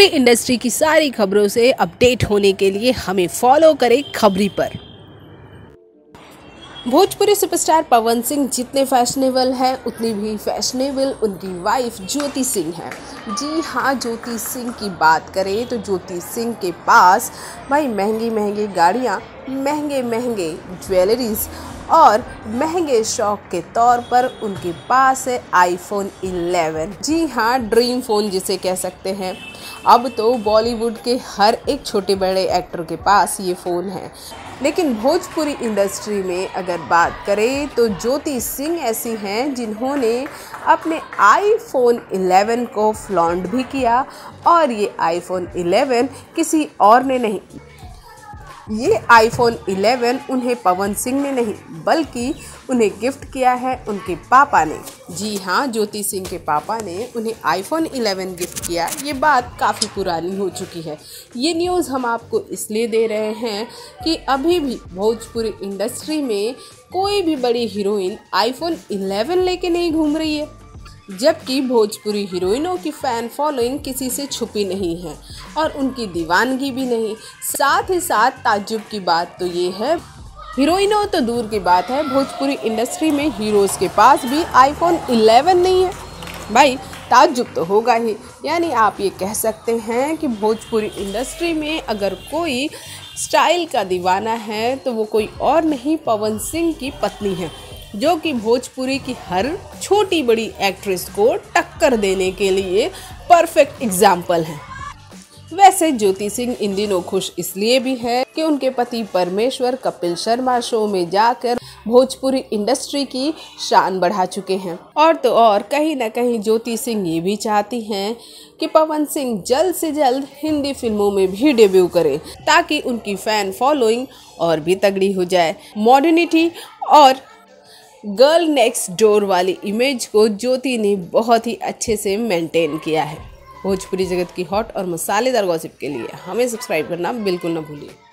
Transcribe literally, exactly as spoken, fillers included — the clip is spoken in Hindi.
भोजपुरी इंडस्ट्री की सारी खबरों से अपडेट होने के लिए हमें फॉलो करें खबरी पर। भोजपुरी सुपरस्टार पवन सिंह जितने फैशनेबल हैं उतनी भी फैशनेबल उनकी वाइफ ज्योति सिंह है। जी हाँ, ज्योति सिंह की बात करें तो ज्योति सिंह के पास भाई महंगी महंगी गाड़ियाँ, महंगे महंगे ज्वेलरीज और महंगे शौक के तौर पर उनके पास है आईफोन इलेवन। जी हाँ, ड्रीम फ़ोन जिसे कह सकते हैं। अब तो बॉलीवुड के हर एक छोटे बड़े एक्टर के पास ये फ़ोन है। लेकिन भोजपुरी इंडस्ट्री में अगर बात करें तो ज्योति सिंह ऐसी हैं जिन्होंने अपने आईफोन इलेवन को फ्लॉन्ट भी किया, और ये आईफोन इलेवन किसी और ने नहीं, ये आईफोन इलेवन उन्हें पवन सिंह ने नहीं बल्कि उन्हें गिफ्ट किया है उनके पापा ने। जी हाँ, ज्योति सिंह के पापा ने उन्हें आईफोन इलेवन गिफ्ट किया। ये बात काफ़ी पुरानी हो चुकी है। ये न्यूज़ हम आपको इसलिए दे रहे हैं कि अभी भी भोजपुरी इंडस्ट्री में कोई भी बड़ी हीरोइन आईफोन इलेवन लेके नहीं घूम रही है, जबकि भोजपुरी हीरोइनों की फ़ैन फॉलोइंग किसी से छुपी नहीं है और उनकी दीवानगी भी नहीं। साथ ही साथ ताज्जुब की बात तो ये है, हीरोइनों तो दूर की बात है, भोजपुरी इंडस्ट्री में हीरोज़ के पास भी आईफोन इलेवन नहीं है। भाई ताज्जुब तो होगा ही। यानी आप ये कह सकते हैं कि भोजपुरी इंडस्ट्री में अगर कोई स्टाइल का दीवाना है तो वो कोई और नहीं, पवन सिंह की पत्नी है, जो कि भोजपुरी की हर छोटी बड़ी एक्ट्रेस को टक्कर देने के लिए परफेक्ट एग्जाम्पल है। वैसे ज्योति सिंह इन दिनों खुश इसलिए भी है कि उनके पति परमेश्वर कपिल शर्मा शो में जाकर भोजपुरी इंडस्ट्री की शान बढ़ा चुके हैं। और तो और कहीं ना कहीं ज्योति सिंह ये भी चाहती हैं कि पवन सिंह जल्द से जल्द हिंदी फिल्मों में भी डेब्यू करें, ताकि उनकी फ़ैन फॉलोइंग और भी तगड़ी हो जाए। मॉडर्निटी और गर्ल नेक्स्ट डोर वाली इमेज को ज्योति ने बहुत ही अच्छे से मेंटेन किया है। भोजपुरी जगत की हॉट और मसालेदार गॉसिप के लिए हमें सब्सक्राइब करना बिल्कुल ना भूलिए।